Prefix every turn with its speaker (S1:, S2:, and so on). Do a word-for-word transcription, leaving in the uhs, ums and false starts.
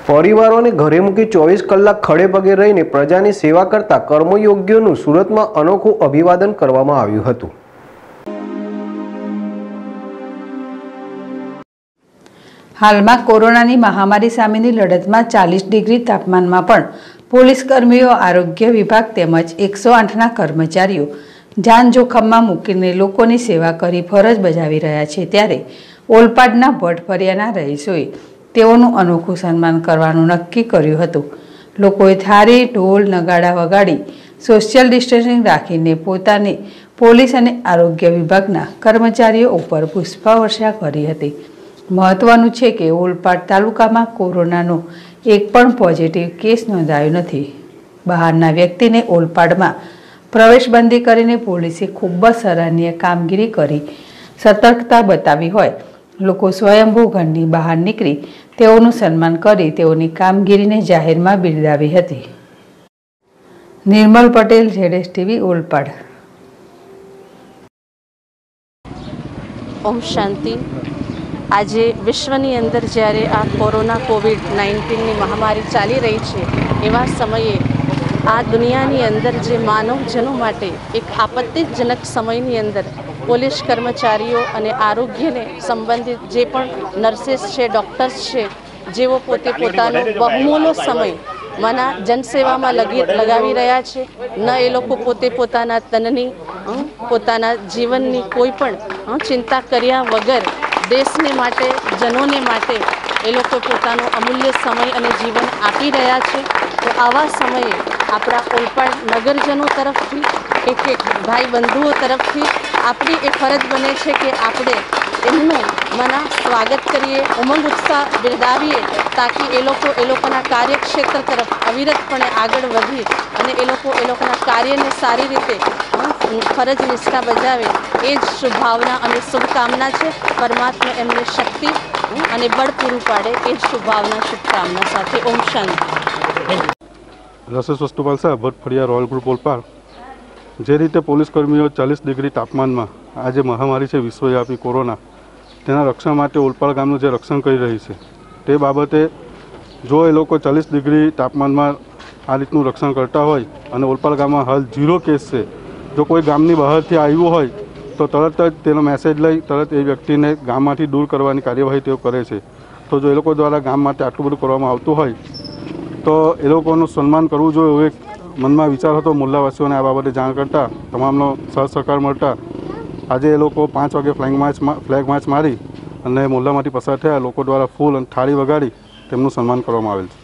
S1: परिवारों ने घरे मूकी चौबीस कलाक खड़े पगे रहीने प्रजानी सेवा करता कर्मयोग्योनुं सूरतमां अनोखुं अभिवादन करवामां आव्युं हतुं।
S2: हालमां कोरोनानी महामारी सामेनी लड़तमां चालीस डिग्री तापमानमां पण पोलीस कर्मीओ, आरोग्य विभाग तेमज एक सौ आठ ना कर्मचारीओ जान जोखममां मूकीने लोकोनी सेवा करी फरज बजावी रह्या छे। त्यारे ओलपाडना भटफरियाना रहीशोए तेओनुं अनोखुं सन्मान करवानुं नक्की कर्युं हतुं। लोकोए थारी ढोल नगाड़ा वगाड़ी सोशियल डिस्टन्सिंग राखीने पोताने पोलीस अने आरोग्य विभागना कर्मचारीओ उपर पुष्पवर्षा करी हती। महत्वनुं छे के ओलपाड तालुकामां कोरोनानो एक पण पॉजिटिव केस नोंधायो नथी। बहारना व्यक्तिने ओलपाडमां प्रवेशबंधी करीने पोलीसे खूब ज सराहनीय कामगीरी करी सतर्कता बतावी होय। लोको स्वयंभू घरनी बहार निकली तेओनुं सन्मान करी तेओनी कामगीरीने जाहेरमां बिरदावी हती। Nirmal Patel, ZS TV, Olpad.
S3: ओम शांति। आज विश्वनी अंदर ज्यारे आ कोरोना कोविड नाइन्टीन नी महामारी चाली रही है एवा समये आ दुनियानी अंदर जे मानवजनों माटे एक आपत्तिजनक समयनी अंदर पोलीस कर्मचारीओ अने आरोग्य ने संबंधित जे पण नर्सेस छे, डॉक्टर्स छे, जेओ पोते पोतानो बहुमूल्य समय मना जनसेवा में लगी लगावी रह्या छे। न ए लोको पोते पोताना तननी पोताना जीवननी कोई पण चिंता कर्या वगर देशने माटे, जनोने माटे ए लोको पोतानो अमूल्य समय अने जीवन आपी रह्या छे। तो आवा समये आपणा ओलपाड नगरजनों तरफथी एक एक भाई बंधुओं तरफथी आपणी ए फरज बने छे कि आपणे एमनुं मना स्वागत करिए, उमंग उत्साह बिरदावीए ताकि ए लोको ए लोकोना कार्यक्षेत्र तरफ अविरतपणे आगळ वधी अने ए लोको ए लोकोना कार्यने सारी रीते फरज निष्ठा बजावे ए ज शुभभावना अने शुभकामना छे। परमात्मा एमने शक्ति अने बळ पूरुं पाडे ए ज शुभभावना शुभकामना साथे ओम शांति।
S4: रसेश वस्तुपाल साहेब, भटफड़िया, रॉयल ग्रुप, ओलपाड। जे रीते पोलीस कर्मीओ चालीस डिग्री तापमान में आज महामारी है विश्वव्यापी कोरोना तेना रक्षण माटे ओलपाड गामनुं जे रक्षण करी रही है ते बाबते जो ए लोको चालीस डिग्री तापमान में आ रीतनुं रक्षण करता होय अने ओलपाड गाम में हाल जीरो केस है। जो कोई गामनी बहारथी आव्युं होय तो तरत ज तेनो मेसेज लई तरत ए व्यक्तिने गाममांथी दूर करवानी कार्यवाही तेओ करे छे। तो जो ए लोको द्वारा गाम माटे आटलुं बधुं करवामां आवतुं होय तो ए लोकोनुं सन्मान करवुं जोईए एवो एक मनमा विचार हतो। मुल्लावासीओने आ बाबते जाण करता तमामनो सहसहकार मळता आज ए लोको पांच वागे फ्लेग मार्च फ्लेग मार्च मारी अने मुल्लामांथी पसार थया लोको द्वारा फूल अने थाળી वगाड़ी तेमनुं सन्मान करवामां आवेल छे।